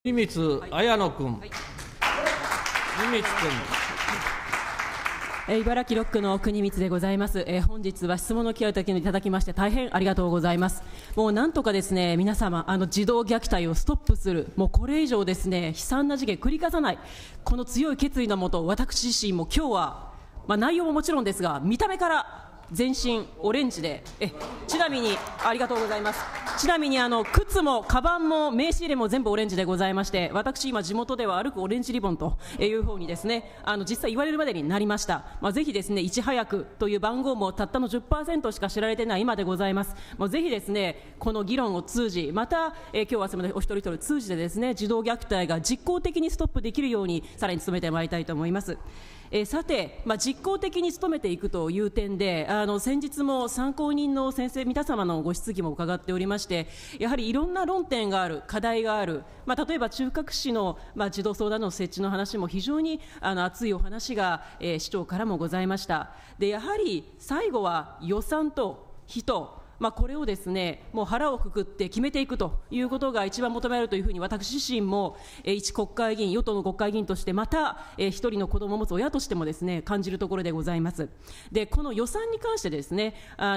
国光綾野君、国光君。 茨城6区の国光でございます。本日は質問の機会をいただきまして大変ありがとうございます。もうなんとかですね、皆様児童虐待をストップする、もうこれ以上ですね悲惨な事件繰り返さない、この強い決意のもと、私自身も今日は、内容ももちろんですが見た目から全身オレンジで、ちなみにありがとうございます。ちなみに靴もカバンも名刺入れも全部オレンジでございまして、私今地元では歩くオレンジリボンというふうにですね実際言われるまでになりました。ぜひですね、いち早くという番号もたったの 10% しか知られていない今でございます。ぜひですねこの議論を通じ、また今日はすみませんお一人一人通じてですね児童虐待が実効的にストップできるようにさらに努めてまいりたいと思います。さて、実効的に努めていくという点で先日も参考人の先生皆様のご質疑も伺っておりまして、やはりいろんな論点がある、課題がある、例えば中核市の、児童相談の設置の話も非常に熱いお話が、市長からもございました。でやはり最後は予算と人、これをですねもう腹をくくって決めていくということが一番求められるというふうに私自身も一国会議員、与党の国会議員として、また一人の子どもを持つ親としてもですね感じるところでございます。でこの予算に関してですね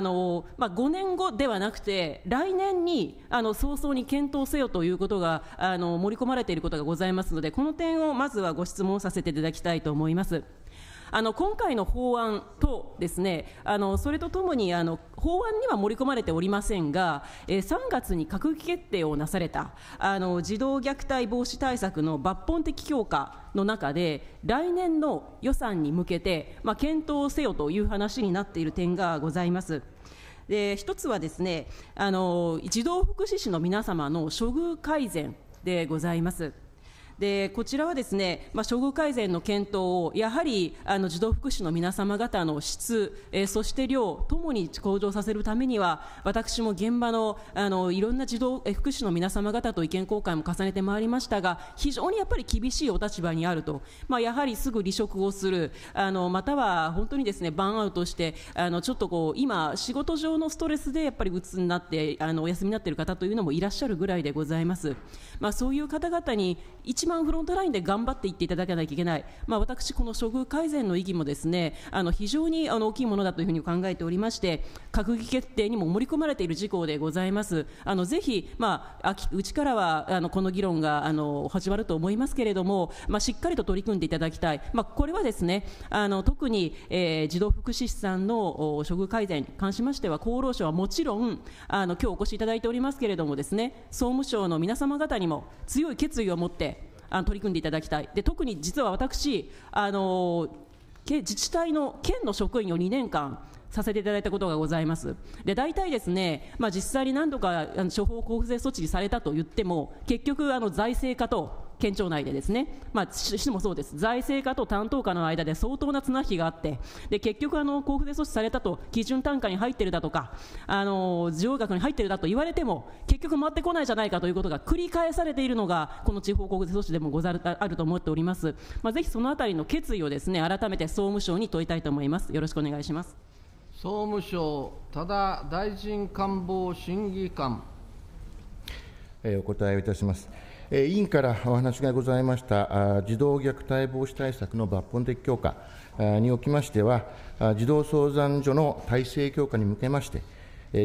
5年後ではなくて来年に早々に検討せよということが盛り込まれていることがございますので、この点をまずはご質問させていただきたいと思います。今回の法案とですねそれとともに法案には盛り込まれておりませんが、3月に閣議決定をなされた児童虐待防止対策の抜本的強化の中で来年の予算に向けて、検討せよという話になっている点がございます。で一つはですね児童福祉士の皆様の処遇改善でございます。でこちらはですね、処遇改善の検討をやはり児童福祉の皆様方の質、そして量ともに向上させるためには、私も現場のいろんな児童福祉の皆様方と意見交換も重ねてまいりましたが、非常にやっぱり厳しいお立場にあると、やはりすぐ離職をする、または本当にですねバーンアウトしてちょっと今仕事上のストレスでやっぱり鬱になってお休みになっている方というのもいらっしゃるぐらいでございます。そういう方々に一番フロントラインで頑張っていっていただかなきゃいけない、私この処遇改善の意義もですね非常に大きいものだというふうに考えておりまして、閣議決定にも盛り込まれている事項でございます。ぜひ、うちからはこの議論が始まると思いますけれども、しっかりと取り組んでいただきたい。これはですね特に、児童福祉士さんの処遇改善に関しましては、厚労省はもちろん今日お越しいただいておりますけれどもですね、総務省の皆様方にも強い決意を持って取り組んでいただきたい。で特に実は私自治体の県の職員を2年間させていただいたことがございます。で大体ですね、実際に何度か処方交付税措置にされたと言っても、結局財政課と県庁内でですね、市もそうです、財政課と担当課の間で相当な綱引きがあって、で結局交付税措置されたと、基準単価に入っているだとか需要額に入っているだと言われても結局回ってこないじゃないかということが繰り返されているのがこの地方交付税措置でもあると思っております。ぜひそのあたりの決意をですね改めて総務省に問いたいと思います。よろしくお願いします。 総務省、多田大臣官房審議官。 お答えをいたします。委員からお話がございました児童虐待防止対策の抜本的強化におきましては、児童相談所の体制強化に向けまして、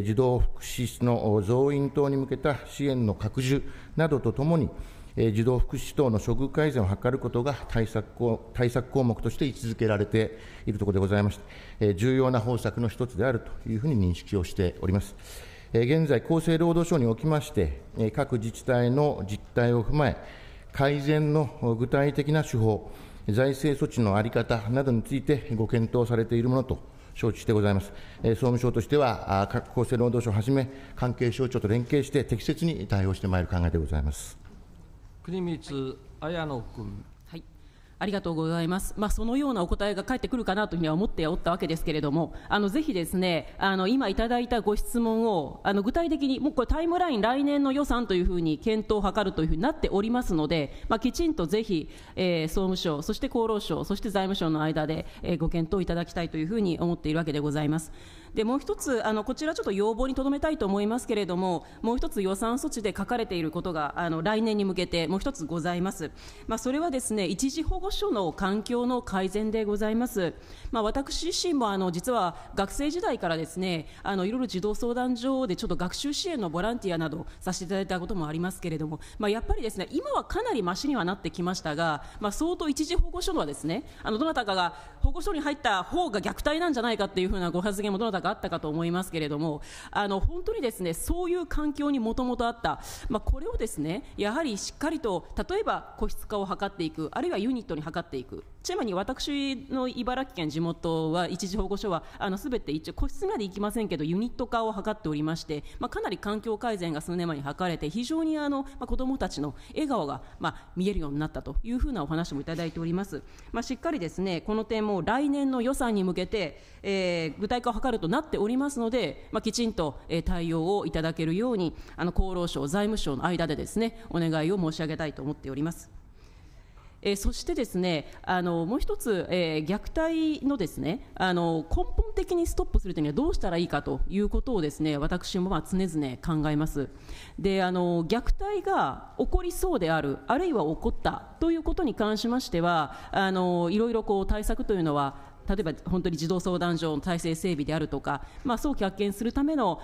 児童福祉士の増員等に向けた支援の拡充などとともに、児童福祉士等の処遇改善を図ることが対策項目として位置づけられているところでございまして、重要な方策の一つであるというふうに認識をしております。現在、厚生労働省におきまして、各自治体の実態を踏まえ、改善の具体的な手法、財政措置の在り方などについてご検討されているものと承知してございます。総務省としては、各厚生労働省をはじめ、関係省庁と連携して適切に対応してまいる考えでございます。 国光綾野君。 ありがとうございます。そのようなお答えが返ってくるかなというふうには思っておったわけですけれども、ぜひですね、今いただいたご質問を具体的に、もうこれタイムライン、来年の予算というふうに検討を図るというふうになっておりますので、きちんとぜひ、総務省、そして厚労省、そして財務省の間で、ご検討いただきたいというふうに思っているわけでございます。でもう一つ、こちらちょっと要望にとどめたいと思いますけれども、もう一つ予算措置で書かれていることが来年に向けてもう一つございます。それはですね、一時保護所の環境の改善でございます。私自身も実は学生時代からですね、いろいろ児童相談所でちょっと学習支援のボランティアなどさせていただいたこともありますけれども、やっぱりですね、今はかなりマシにはなってきましたが、相当一時保護所のはですね、どなたかが保護所に入った方が虐待なんじゃないかっていうふうなご発言もどなたかあったかと思いますけれども、本当にですね、そういう環境にもともとあった、これをですね、やはりしっかりと、例えば個室化を図っていく、あるいはユニットに図っていく。ちなみに私の茨城県地元は一時保護所はすべて一応個室まで行きませんけどユニット化を図っておりまして、かなり環境改善が数年前に図れて、非常に子どもたちの笑顔が見えるようになったというふうなお話もいただいております。しっかりですね、この点も来年の予算に向けて、具体化を図るとなっておりますので、きちんと、対応をいただけるように厚労省、財務省の間でですね、お願いを申し上げたいと思っております。そしてですね、もう一つ、虐待のですね、根本的にストップするためにはどうしたらいいかということをですね、私も常々考えます。で、虐待が起こりそうである、あるいは起こったということに関しましては、いろいろ対策というのは、例えば本当に児童相談所の体制整備であるとか、早期発見するための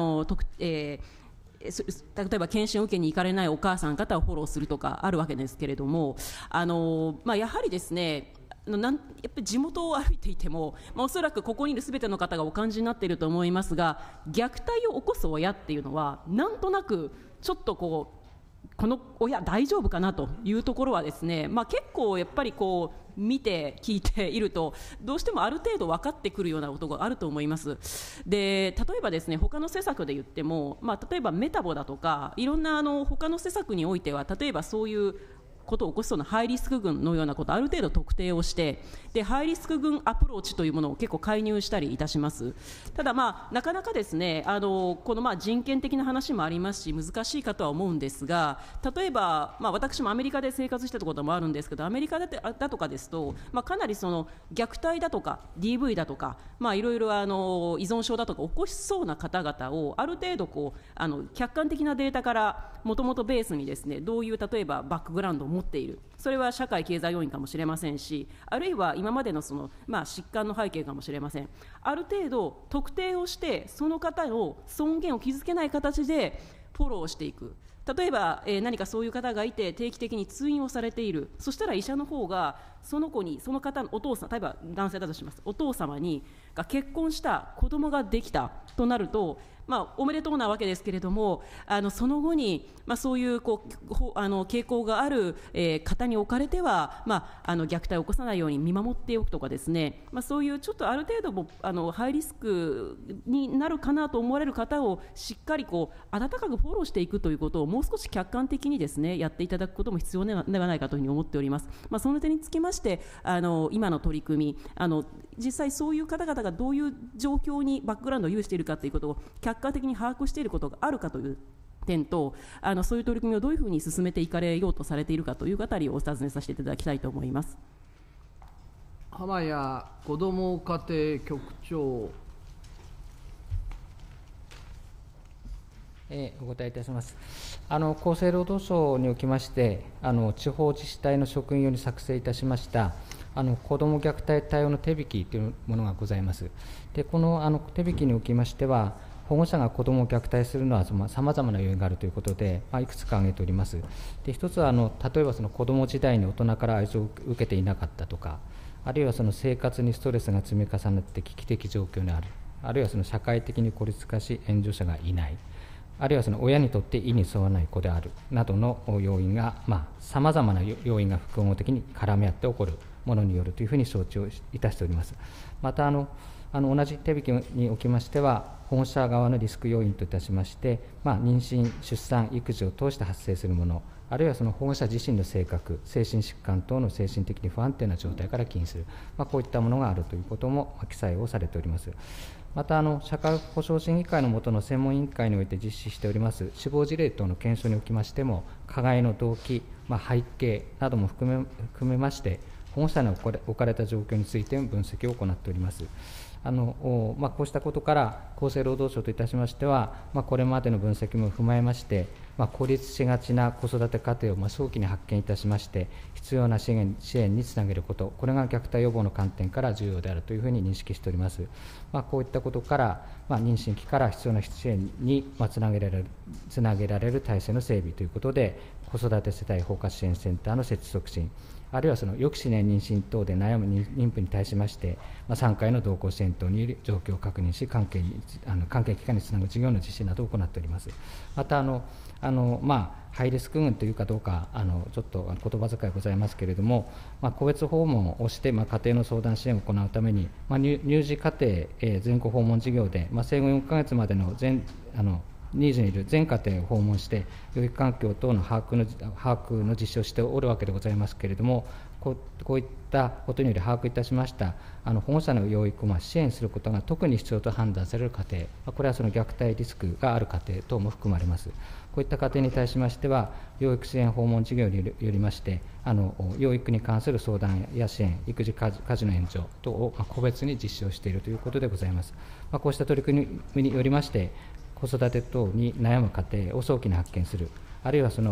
例えば検診を受けに行かれないお母さん方をフォローするとかあるわけですけれども、やはりですね、やっぱり地元を歩いていても、おそらくここにいるすべての方がお感じになっていると思いますが、虐待を起こす親っていうのはなんとなくちょっとこの親大丈夫かなというところはですね、結構やっぱり見て聞いているとどうしてもある程度分かってくるようなことがあると思います。で、例えばですね、他の施策で言っても、例えばメタボだとかいろんな他の施策においては、例えばそういうことを起こしそうなハイリスク群のようなことをある程度特定をして、でハイリスク群アプローチというものを結構介入したりいたします。ただなかなかですね、この人権的な話もありますし難しいかとは思うんですが、例えば、私もアメリカで生活してたこともあるんですけど、アメリカだとかですと、かなりその虐待だとか DV だとか、いろいろ依存症だとか起こしそうな方々をある程度客観的なデータからもともとベースにですね、どういう例えばバックグラウンドを持っている、それは社会経済要因かもしれませんし、あるいは今までの疾患の背景かもしれません。ある程度特定をしてその方の尊厳を傷つけない形でフォローしていく。例えば、何かそういう方がいて定期的に通院をされている、そしたら医者の方がその子に、その方のお父さん、例えば男性だとします、お父様が結婚した子供ができたとなると、おめでとうなわけですけれども、その後に、そういう傾向がある、方におかれては、虐待を起こさないように見守っておくとかですね、そういうちょっとある程度もハイリスクになるかなと思われる方をしっかり温かくフォローしていくということをもう少し客観的にですねやっていただくことも必要ではないかというふうに思っております。その点につきまして今の取り組み、実際そういう方々がどういう状況にバックグラウンドを有しているかということを客観的に把握していることがあるかという点と、そういう取り組みをどういうふうに進めていかれようとされているかというあたりをお尋ねさせていただきたいと思います。 浜谷子ども家庭局長。 お答えいたします。厚生労働省におきまして、地方自治体の職員用に作成いたしました子ども虐待対応の手引きというものがございます。で、この手引きにおきましては、保護者が子どもを虐待するのはさまざまな要因があるということで、いくつか挙げております。で、一つは例えば子ども時代に大人から愛情を受けていなかったとか、あるいは生活にストレスが積み重なって危機的状況にある、あるいは社会的に孤立化し援助者がいない、あるいは親にとって意に沿わない子であるなどの要因が、さまざまな要因が複合的に絡み合って起こるものによるというふうに承知をいたしております。また同じ手引きにおきましては、保護者側のリスク要因といたしまして、妊娠、出産、育児を通して発生するもの、 あるいはその保護者自身の性格、精神疾患等の精神的に不安定な状態から起因する、こういったものがあるということも記載をされております。また社会保障審議会の下の専門委員会において実施しております死亡事例等の検証におきましても、加害の動機、背景なども含めまして、保護者に置かれた状況について分析を行っております。こうしたことから厚生労働省といたしましては、これまでの分析も踏まえまして、孤立しがちな子育て家庭を早期に発見いたしまして、必要な支援につなげること、これが虐待予防の観点から重要であるというふうに認識しております。こういったことから、妊娠期から必要な支援につなげられる体制の整備ということで、子育て世帯包括支援センターの設置促進、あるいはその抑止年妊娠等で悩む妊婦に対しまして、3回の同行支援等により状況を確認し、関係機関につなぐ事業の実施などを行っております。またハイリスク群というかどうか、ちょっと言葉遣いございますけれども、個別訪問をして、家庭の相談支援を行うために、乳児家庭全国訪問事業で、生後4ヶ月までのニーズにいる全家庭を訪問して、養育環境等の把握の実施をしておるわけでございますけれども、こういったことにより把握いたしました保護者の養育を支援することが特に必要と判断される家庭、これはその虐待リスクがある家庭等も含まれます。こういった家庭に対しましては、養育支援訪問事業によりまして、養育に関する相談や支援、育児家事の援助等を個別に実施をしているということでございます。こうした取り組みによりまして、子育て等に悩む家庭を早期に発見する、あるいはその、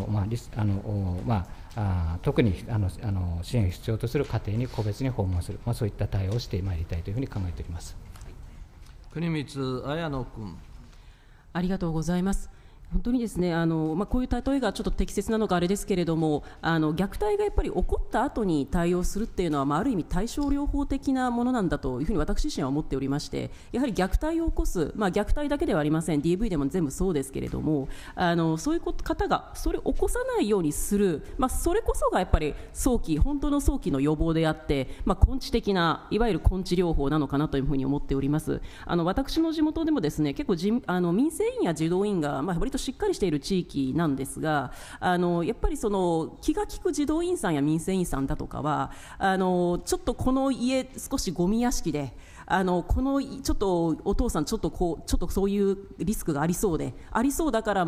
特に支援を必要とする家庭に個別に訪問する、そういった対応をしてまいりたいというふうに考えております。 国光綾乃君。 ありがとうございます。本当にですね、こういう例えがちょっと適切なのかあれですけれども、虐待がやっぱり起こった後に対応するっていうのは、ある意味対症療法的なものなんだというふうに私自身は思っておりまして、やはり虐待を起こす、虐待だけではありません、 DV でも全部そうですけれども、そういう方がそれを起こさないようにする、それこそがやっぱり本当の早期の予防であって、根治的ないわゆる根治療法なのかなというふうに思っております。私の地元でもですね、結構民生委員や児童委員が割としっかりしている地域なんですが、やっぱりその気が利く児童委員さんや民生委員さんだとかは、ちょっとこの家少しゴミ屋敷で、ちょっとお父さんちょっとそういうリスクがありそうだから、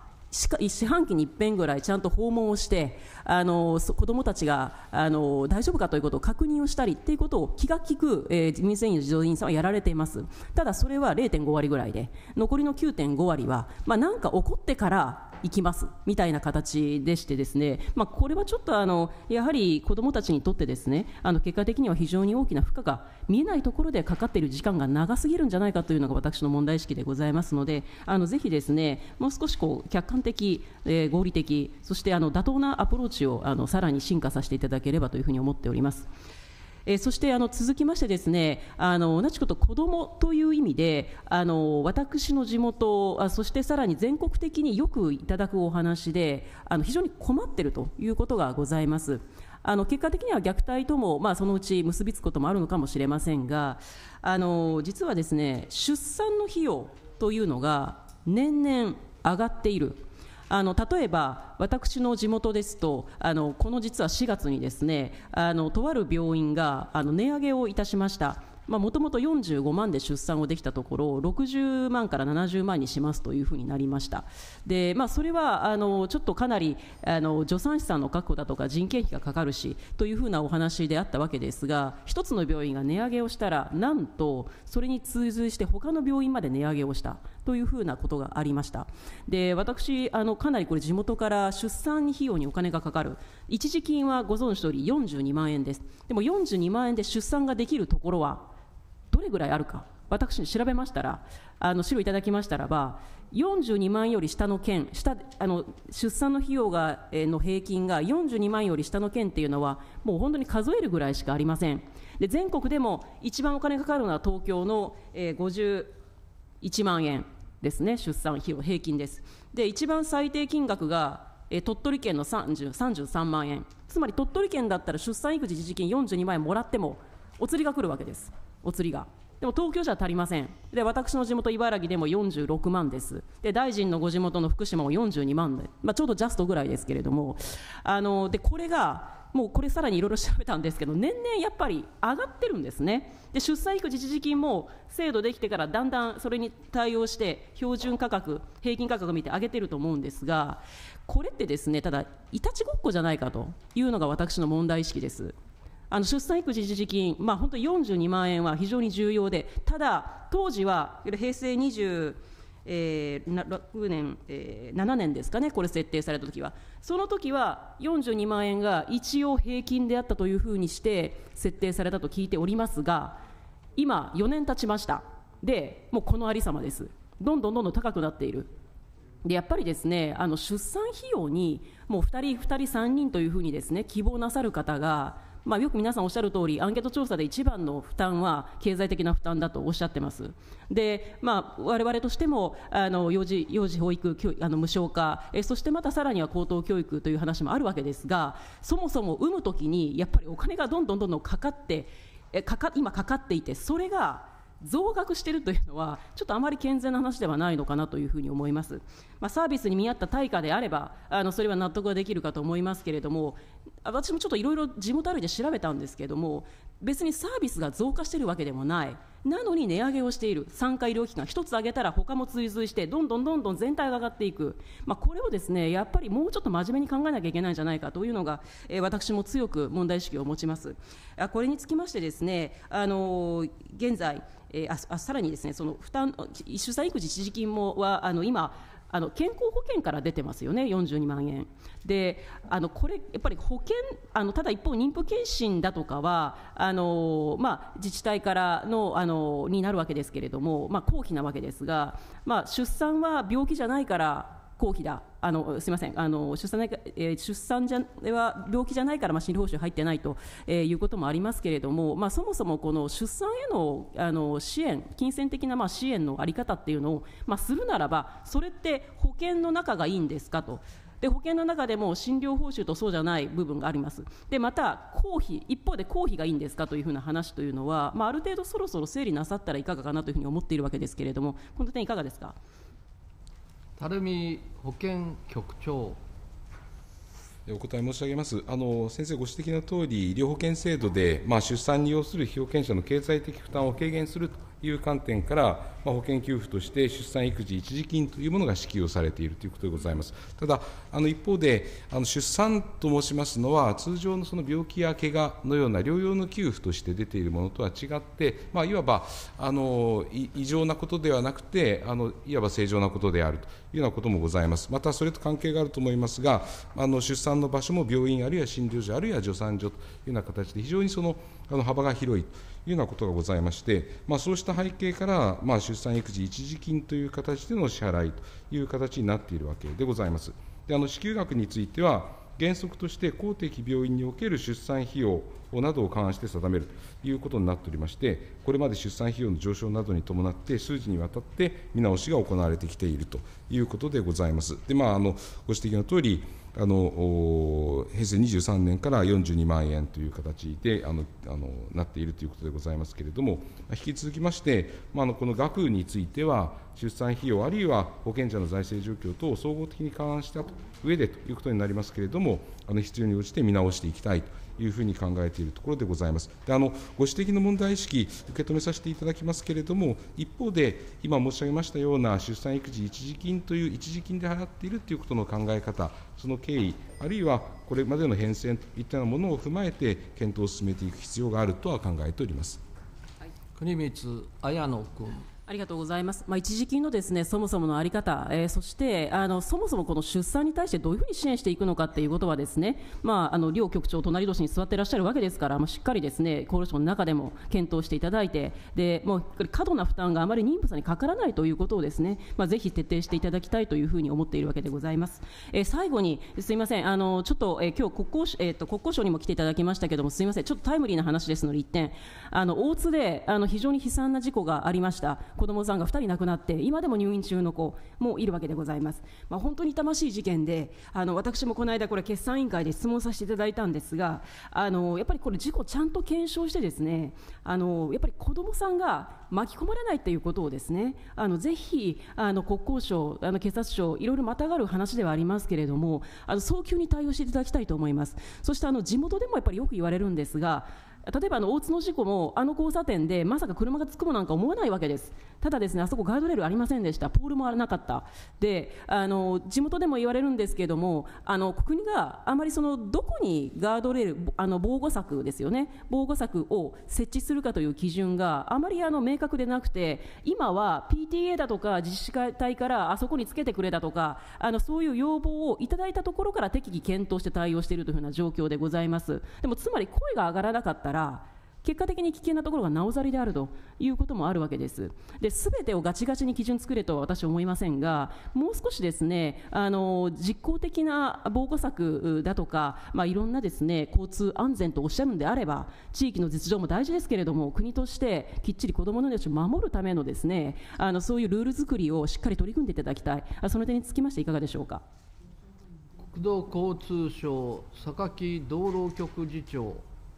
四半期に一遍ぐらいちゃんと訪問をして、子どもたちが大丈夫かということを確認をしたりということを気が利く、民生委員の児童委員さんはやられています。ただそれは 0.5 割ぐらいで、残りの 9.5 割は、なんか起こってから行きますみたいな形でしてですね、これはちょっとやはり子どもたちにとってですね、結果的には非常に大きな負荷が見えないところでかかっている時間が長すぎるんじゃないかというのが私の問題意識でございますので、ぜひですね、もう少し客観的、合理的、そして妥当なアプローチをさらに進化させていただければというふうに思っております。そして続きましてですね、同じこと子どもという意味で私の地元、そしてさらに全国的によくいただくお話で非常に困っているということがございます。結果的には虐待とも、そのうち結びつくこともあるのかもしれませんが、実はですね、出産の費用というのが年々上がっている。例えば私の地元ですとこの実は4月にですねとある病院が値上げをいたしました。もともと45万で出産をできたところ60万から70万にしますというふうになりました。で、それはちょっとかなり助産師さんの確保だとか人件費がかかるしというふうなお話であったわけですが、一つの病院が値上げをしたらなんとそれに追随して他の病院まで値上げをしたというふうなことがありました。で、私かなりこれ地元から出産費用にお金がかかる一時金はご存知通り42万円です。でも42万円で出産ができるところはどれぐらいあるか、私調べましたら資料いただきましたらば42万円より下の県、出産の費用がの平均が42万円より下の県っていうのはもう本当に数えるぐらいしかありません。で、全国でも一番お金がかかるのは東京の51万円ですね、出産費用平均です。で、一番最低金額が鳥取県の33万円、つまり鳥取県だったら出産育児一時金42万円もらってもお釣りが来るわけです。お釣りがでも東京じゃ足りません。で、私の地元茨城でも46万です。で、大臣のご地元の福島も42万で、ちょうどジャストぐらいですけれども、でこれがもうこれさらにいろいろ調べたんですけど、年々やっぱり上がってるんですね。で、出産育児一時金も制度できてからだんだんそれに対応して標準価格、平均価格を見て上げてると思うんですが、これってですね、ただいたちごっこじゃないかというのが私の問題意識です。出産育児一時金、本当に42万円は非常に重要で、ただ当時は平成26年、7年ですかね、これ設定されたときは、その時は42万円が一応平均であったというふうにして設定されたと聞いておりますが、今4年経ちました。で、もうこのありさまです。どんどん高くなっている。で、やっぱりですね、出産費用にもう2人3人というふうにですね、希望なさる方が、よく皆さんおっしゃる通り、アンケート調査で一番の負担は経済的な負担だとおっしゃってます。で、我々としても幼児保育無償化、そしてまたさらには高等教育という話もあるわけですが、そもそも産むときにやっぱりお金がどんどんかかって今かかっていて、それが増額しているというのはちょっとあまり健全な話ではないのかなというふうに思います。サービスに見合った対価であればそれは納得ができるかと思いますけれども、私もちょっといろいろ地元歩いて調べたんですけれども、別にサービスが増加しているわけでもない、なのに値上げをしている。産科医療機関一つ上げたら他も追随してどんどん全体が上がっていく、これをですね、やっぱりもうちょっと真面目に考えなきゃいけないんじゃないかというのが、私も強く問題意識を持ちます。これにつきましてですね、現在さらにですね、その負担出産育児一時金もは今健康保険から出てますよね、42万円で、これやっぱり保険ただ一方妊婦健診だとかは自治体からのになるわけですけれども、公費なわけですが、出産は病気じゃないから公費だ、すみません、出産は病気じゃないから診療報酬入ってないということもありますけれども、そもそもこの出産への支援、金銭的な支援の在り方っていうのをするならば、それって保険の中がいいんですかと。で、保険の中でも診療報酬とそうじゃない部分があります。で、また一方で公費がいいんですかというふうな話というのは、ある程度そろそろ整理なさったらいかがかなというふうに思っているわけですけれども、この点いかがですか。 垂水保健局長。 お答え申し上げます。先生ご指摘のとおり、医療保険制度で、出産に要する被保険者の経済的負担を軽減するという観点から、保険給付として出産育児一時金というものが支給をされているということでございます。ただ、一方で、出産と申しますのは、通常のその病気や怪我のような療養の給付として出ているものとは違って、いわば異常なことではなくて、いわば正常なことであるというようなこともございます。また、それと関係があると思いますが、出産の場所も病院、あるいは診療所、あるいは助産所というような形で、非常にその幅が広いというようなことがございまして、そうした背景から、出産育児一時金という形での支払いという形になっているわけでございます。で、支給額については、原則として公的病院における出産費用などを勘案して定めるということになっておりまして、これまで出産費用の上昇などに伴って、数字にわたって見直しが行われてきているということでございます。で、ご指摘のとおり、平成23年から42万円という形でなっているということでございますけれども、引き続きまして、この額については、出産費用あるいは保険者の財政状況等を総合的に勘案した上でということになりますけれども、必要に応じて見直していきたいというふうに考えているところでございます。で、ご指摘の問題意識、受け止めさせていただきますけれども、一方で、今申し上げましたような出産育児一時金という一時金で払っているということの考え方、その経緯、あるいはこれまでの変遷といったようなものを踏まえて、検討を進めていく必要があるとは考えております。 国光綾野君。 ありがとうございます。一時金のですね、そもそもの在り方、そしてそもそもこの出産に対してどういうふうに支援していくのかということはですね、両局長、隣同士に座っていらっしゃるわけですから、しっかりですね、厚労省の中でも検討していただいて、でもう過度な負担があまり妊婦さんにかからないということをですね、ぜひ徹底していただきたいというふうに思っているわけでございます。最後にすみません、ちょっと、今日国交省にも来ていただきましたけれども、すみません、ちょっとタイムリーな話ですので、一点大津で非常に悲惨な事故がありました。 子どもさんが2人亡くなって、今でも入院中の子もいるわけでございます。本当に痛ましい事件で、私もこの間これ決算委員会で質問させていただいたんですが、やっぱりこれ事故ちゃんと検証してですね、やっぱり子どもさんが巻き込まれないということをですね、ぜひ国交省、警察庁、いろいろまたがる話ではありますけれども、早急に対応していただきたいと思います。そして地元でもやっぱりよく言われるんですが、例えば大津の事故も交差点でまさか車が突っ込むなんか思わないわけです。ただですね、あそこガードレールありませんでした。ポールもなかった。で、地元でも言われるんですけれども、国があまりどこにガードレール、防護柵ですよね、防護柵を設置するかという基準があまり明確でなくて、今は PTA だとか自治体からあそこにつけてくれだとか、そういう要望をいただいたところから適宜検討して対応しているというふうな状況でございます。でもつまり声が上がらなかったら、結果的に危険なところがなおざりであるということもあるわけです。全てをガチガチに基準作れとは私は思いませんが、もう少しですね、実効的な防護策だとか、いろんなですね、交通安全とおっしゃるのであれば、地域の実情も大事ですけれども、国としてきっちり子どもの命を守るためのですね、そういうルール作りをしっかり取り組んでいただきたい。その点につきましていかがでしょうか。 国土交通省榊道路局次長。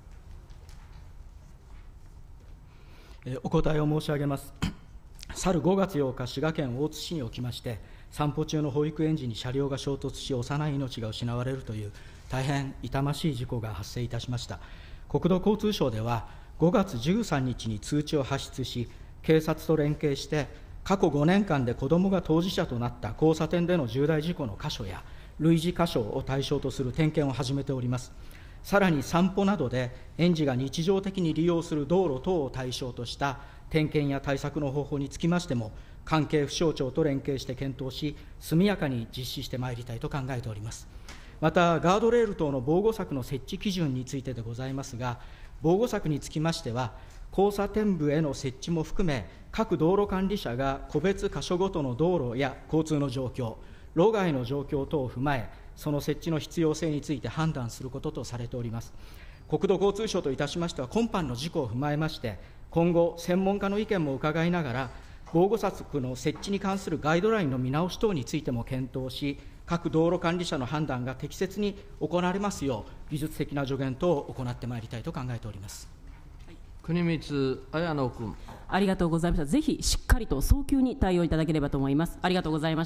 お答えを申し上げます。去る5月8日、滋賀県大津市におきまして、散歩中の保育園児に車両が衝突し、幼い命が失われるという大変痛ましい事故が発生いたしました。国土交通省では、5月13日に通知を発出し、警察と連携して、過去5年間で子どもが当事者となった交差点での重大事故の箇所や、類似箇所を対象とする点検を始めております。さらに散歩などで園児が日常的に利用する道路等を対象とした点検や対策の方法につきましても、関係府省庁と連携して検討し、速やかに実施してまいりたいと考えております。また、ガードレール等の防護柵の設置基準についてでございますが、防護柵につきましては、交差点部への設置も含め、各道路管理者が個別箇所ごとの道路や交通の状況、路外の状況等を踏まえ、その設置の必要性について判断することとされております。国土交通省といたしましては、今般の事故を踏まえまして、今後、専門家の意見も伺いながら、防護柵の設置に関するガイドラインの見直し等についても検討し、各道路管理者の判断が適切に行われますよう、技術的な助言等を行ってまいりたいと考えております。 国光綾野君。 ありがとうございました。ぜひしっかりと早急に対応いただければと思います。ありがとうございました。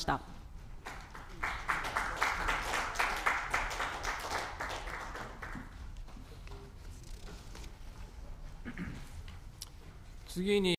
次に